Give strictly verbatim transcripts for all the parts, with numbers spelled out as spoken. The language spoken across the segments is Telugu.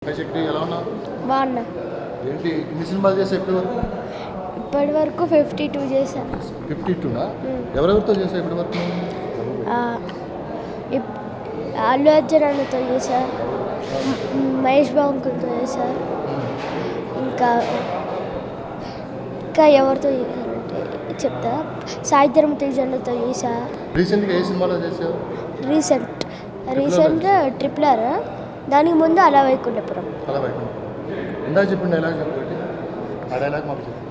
బాగున్నా. ఇప్పటి వరకు ఫిఫ్టీ టూ చేశాను. ఫిఫ్టీ టూనా ఎవరెవరితో చేశారు ఇప్పటి వరకు? అల్లు అర్జున్ అన్నతో చేశారు, మహేష్ బాబు అంకుల్తో చేశారు, ఇంకా ఇంకా ఎవరితో చేశారంటే చెప్తా, సాయిధరం తేజ్ అన్నతో చేశారు. రీసెంట్గా ఏ సినిమాలో చేశారు? రీసెంట్ రీసెంట్ ట్రిపుల్ ఆర్, దానికి ముందు అలా వైకుంఠపురం. అలా వైకుంఠపురం ఇందాక చెప్పిన డైలాగ్ చెప్పండి. ఆ డైలాగ్ మాకు చెప్పండి.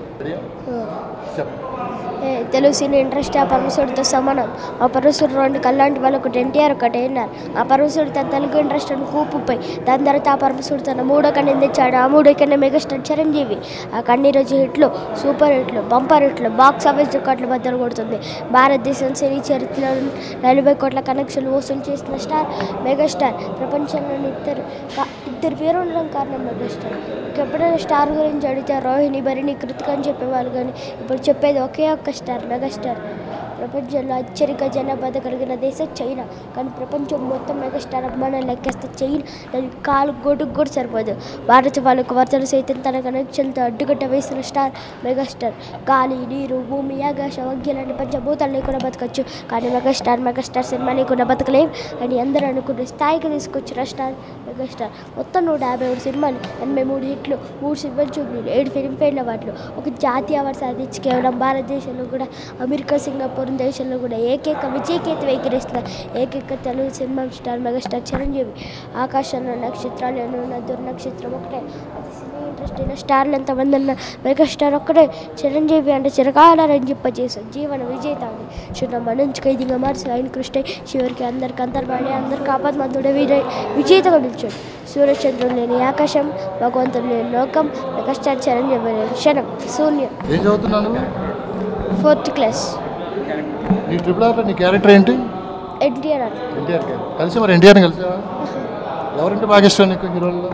తెలుగు సినీ ఇండస్ట్రీ ఆ పరమశుడితో సమానం. ఆ పరమశుడు రెండు కళ్ళంటి వాళ్ళు ఒకటి ఎన్టీఆర్ ఒకటి ఎన్ఆర్. ఆ పరమశుడు తన తెలుగు ఇండస్ట్రీని కూపుపై దాని తర్వాత ఆ పరమశుడు తన మూడో కన్ను తెచ్చాడు. ఆ మూడో కన్నా మెగాస్టార్ చిరంజీవి. ఆ కన్నీ రోజు హిట్లు, సూపర్ హిట్లు, బంపర్ హిట్లు, బాక్స్ ఆఫీస్ రికార్డులు బద్దలు కొడుతుంది. భారతదేశం సినీ చరిత్రలో నలభై కోట్ల కనెక్షన్లు వసూలు చేసిన స్టార్ మెగాస్టార్. ప్రపంచంలోని ఇద్దరు ఇద్దరు పేరు ఉండడం కారణం మెగాస్టార్. ఎప్పుడైనా స్టార్ గురించి అడిగితే రోహిణి, భరిణి, కృతిక అని చెప్పేవాళ్ళు, కానీ ఇప్పుడు చెప్పేది ఒకే ఒక్క స్టార్, మెగాస్టార్. ప్రపంచంలో అత్యధిక జనాభా కలిగిన దేశం చైనా, కానీ ప్రపంచం మొత్తం మెగాస్టార్ అభిమానాలు లెక్కేస్తే చైనా దానికి కాలు గొడుగు కూడా సరిపోదు. భారత వాళ్ళకు వార్తలు సైతం తన కనెక్షన్తో అడ్డుకట్ట వేసిన స్టార్ మెగాస్టార్. గాలి, నీరు, భూమి, ఆకాశం, అగ్గి లాంటి పంచభూతాలు లేకుండా బతకచ్చు, కానీ మెగాస్టార్ మెగాస్టార్ సినిమా లేకుండా బతకలేం అని అందరూ అనుకునే స్థాయికి తీసుకొచ్చిన స్టార్ మెగాస్టార్. మొత్తం నూట యాభై మూడు సినిమాలు, ఎనభై మూడు హిట్లు, మూడు సిల్వర్ జూబ్లీలు, ఏడు ఫిల్మ్ఫేర్ అవార్డులు, ఒక జాతీయ అవార్డు సాధించి కేవలం భారతదేశంలో కూడా అమెరికా, సింగపూర్ దేశంలో కూడా ఏకైక విజయకేతు ఎగిరేస్తున్న ఏకైక Telugu cinema star megastar Chiranjeevi. ఆకాశంలో నక్షత్రాలు ఉన్న దుర్నక్షత్రం ఒకటే. అది సినీ ఇండస్ట్రీలో స్టార్లు ఎంతమంది ఉన్న మెగాస్టార్ ఒక్కడే. చిరంజీవి అంటే చిరకాల రంజింపజేశారు, జీవన విజేత అని చిన్న నుంచి ఖైదీగా మార్చి ఆయన కృష్ణ చివరికి అందరికి అంతర్వాడి అందరికి ఆపద్మంతుడే విజయ విజేతగా నిలిచాడు. సూర్యచంద్రుడు లేని ఆకాశం, భగవంతుడు లేని లోకం, మెగాస్టార్ చిరంజీవి లేని క్షణం శూన్యం. Fourth class. నీ ట్రిపుల్ ఆర్లో నీ క్యారెక్టర్ ఏంటి? ఎన్టీఆర్. ఎన్టీఆర్ కలిసి మరి ఎన్టీఆర్ని కలిసావా? ఎవరంటే బాగా ఇష్టం నీకు హీరోల్లో?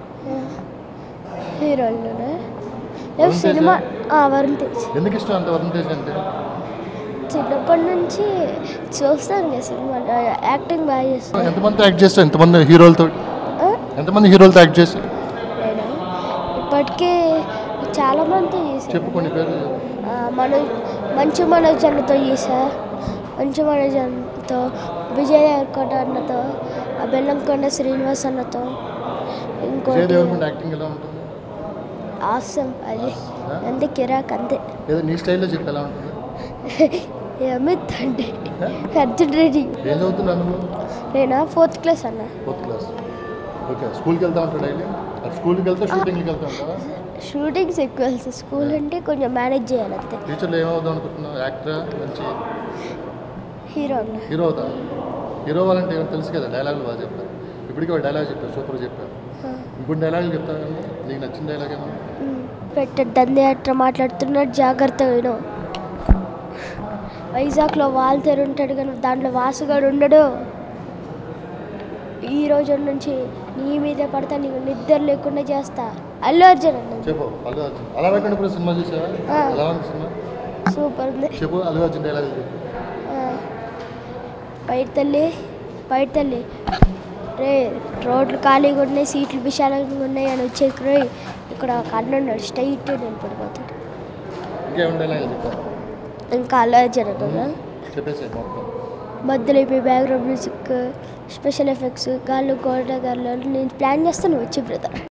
హీరోల్లోనే సినిమా వరుణ్ తేజ్. ఎందుకు ఇష్టం అంత వరుణ్ తేజ్ అంటే? చిన్నప్పటి నుంచి చూస్తాను కదా సినిమా, యాక్టింగ్ బాగా చేస్తాను. ఎంతమంది యాక్ట్ చేస్తావు? ఎంతమంది హీరోలతో ఎంతమంది హీరోలతో యాక్ట్ చేస్తావు? నేను ఇప్పటికే చాలామంది చేశాను. చెప్పు కొన్ని పేర్లు. మనోజ్ మంచు మనోజ్ అన్నతో చేశా, మంచు మనోజ్ అన్నతో, విజయ్ దేవరకొండ అన్నతో, బెల్లంకొండ శ్రీనివాస్ అన్నతో. ఇంకోటి ఆసం, అది అంతే కిరాక్ అంతే. నీ స్టైల్లో చెప్పి ఎలా ఉంటుంది? అమిత్ అంటే అర్జున్ రెడ్డి. ఏం చదువుతున్నాను? నేనా ఫోర్త్ క్లాస్ అన్న. Fourth class. ఓకే. స్కూల్కి వెళ్తా ఉంటాడు డైలీ? స్కూల్కి వెళ్తే షూటింగ్కి వెళ్తా ఉంటావా? షూటింగ్స్ ఎక్కువ వెళ్తాను. స్కూల్ అంటే కొంచెం మేనేజ్ చేయాలి అంతే. ఫ్యూచర్లో ఏమవుదాం అనుకుంటున్నావు? యాక్టరా, మంచి హీరో అన్న? హీరో అవుతా. హీరో అవ్వాలంటే ఏమో తెలుసు కదా, డైలాగులు బాగా చెప్పారు. ఇప్పటికీ ఒక డైలాగ్ చెప్పారు, సూపర్ చెప్పారు. ఇంకొన్ని డైలాగులు చెప్తాను కానీ నీకు నచ్చిన డైలాగ్ ఏమో? పెట్టద్దందే అట్లా మాట్లాడుతున్నాడు, జాగ్రత్త విను. వైజాగ్లో వాల్తేరు ఉంటాడు కానీ దాంట్లో వాసుగాడు ఉండడు. ఈ రోజు నుంచి నీ మీదే పడతా, నీకు నిద్ర లేకుండా చేస్తా. అల్లు అర్జున్ అన్న. చెప్పు. అల్లు అర్జున్ అలా వైకుంఠపురం సినిమా చూసావా? ఎలా ఉంది సినిమా? సూపర్ ఉంది. చెప్పు అల్లు అర్జున్ డైలాగ్ చెప్పు. బయట తల్లి బయట తల్లి రే, రోడ్లు ఖాళీగా ఉన్నాయి, సీట్లు విశాలంగా ఉన్నాయి అని వచ్చే రే, ఇక్కడ కన్ను ఉన్నాడు స్ట్రైట్ నేను పడిపోతాడు. ఇంకా అల్లు అర్జున్ అన్న మధ్యలో అయిపోయి బ్యాక్గ్రౌండ్ మ్యూజిక్, స్పెషల్ ఎఫెక్ట్స్, గాళ్ళు గోడ గాళ్ళు నేను ప్లాన్ చేస్తాను వచ్చి బ్రదర్.